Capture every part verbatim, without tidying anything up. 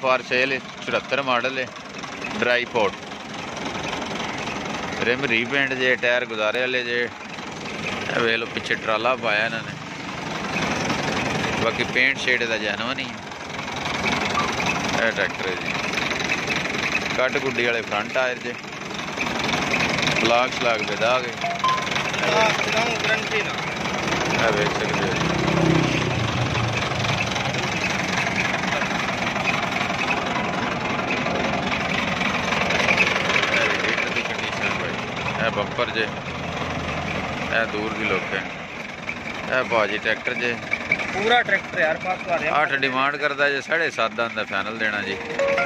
For sale चौहत्तर model है, dry port, rim repaint जे, टायर गुजारे वाले जे, वे लो पिछे ट्राला पाया इन्होंने, बाकी पेंट शेड का जैनवन ही है ट्रैक्टर है जी। कट गुड्डी वाले फ्रंट टायर जे, ब्लॉक श्लाग बेदा गए वेख सकते हो। बंपर जे, ए दूर की लोग है, ए भाजी ट्रैक्टर जे पूरा ट्रैक्टर यार पास अठ डिमांड करता जे, साढ़े सत्त आंदा फाइनल देना जी।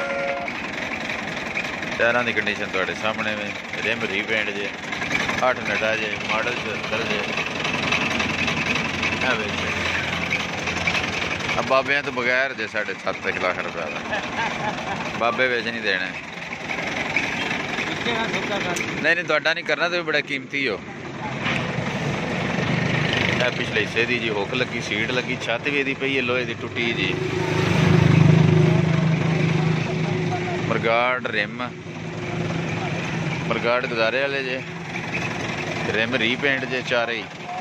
टायरों की कंडीशन थोड़े सामने में, रिम रीपेंट जे, अठ नटा जे, मॉडल चौहत्तर जे। अब बाबे तो बगैर जे साढ़े सत्त लाख रुपया का बाबे बेच नहीं देना। नहीं नहीं थोड़ा नहीं करना, तो भी बड़ा कीमती हो। पिछले हिस्से की जी हुक लगी, सीट लगी, छत भी पई है लोहे की टुटी जी। मरगाड रिम, मरगाड गुजारे वाले जे, रिम रीपेंट जे चारे,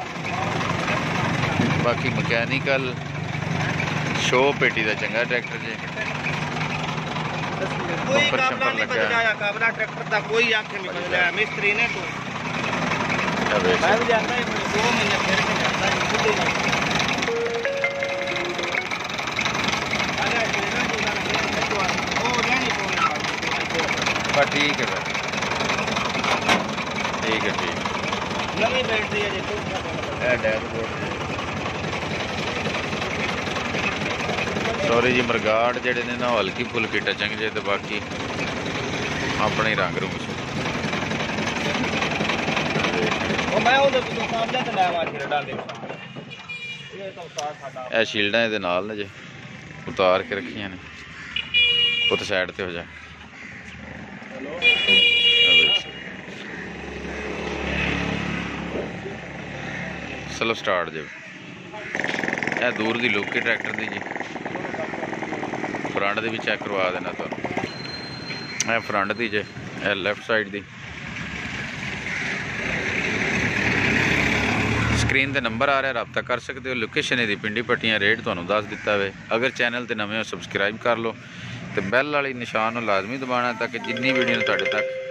बाकी मकैनिकल शो पेटी का चंगा ट्रैक्टर जे। कोई काबला नहीं बदलाया, काबला ट्रैक्टर का कोई आंखें नहीं बदलाया मिस्त्री ने तो मैं भी जानता है, दो महीने फिर के जाता है खुद ही नहीं। बस ठीक है सर, ठीक है ठीक नवी बैटरी है जी डैशबोर्ड। सॉरी जी मरगाड़ जेडे ने ना हल्की फुल्की टचिंग जे, तो बाकी अपने ही रंग रूप ए शील्डा ये नाल ने जे उतार के रखिया ने, पुत साइड ते हो जा। स्लो स्टार्ट जे, ए दूर की लुक ट्रैक्टर दी जी। फ्रंट दी भी चेक करवा देना तो, ए फ्रंट दी जे, ए लेफ्ट साइड दी। स्क्रीन ते नंबर आ रहा, रब्ता कर सकते हो। लोकेशन यदि पिंडी पट्टियां, रेट तुहानूं दस दिता है। अगर चैनल ते नवे हो सबसक्राइब कर लो, तो बैल वाली निशान लाजमी दबाना, ताकि जिन्नी वीडियो तुहाडे तक